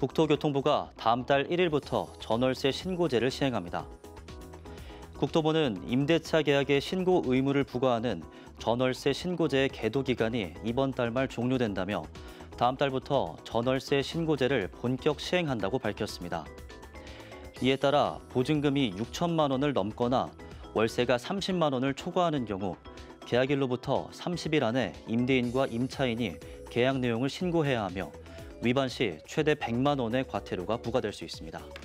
국토교통부가 다음 달 1일부터 전월세 신고제를 시행합니다. 국토부는 임대차 계약의 신고 의무를 부과하는 전월세 신고제의 계도 기간이 이번 달 말 종료된다며 다음 달부터 전월세 신고제를 본격 시행한다고 밝혔습니다. 이에 따라 보증금이 6천만 원을 넘거나 월세가 30만 원을 초과하는 경우 계약일로부터 30일 안에 임대인과 임차인이 계약 내용을 신고해야 하며 위반 시 최대 100만 원의 과태료가 부과될 수 있습니다.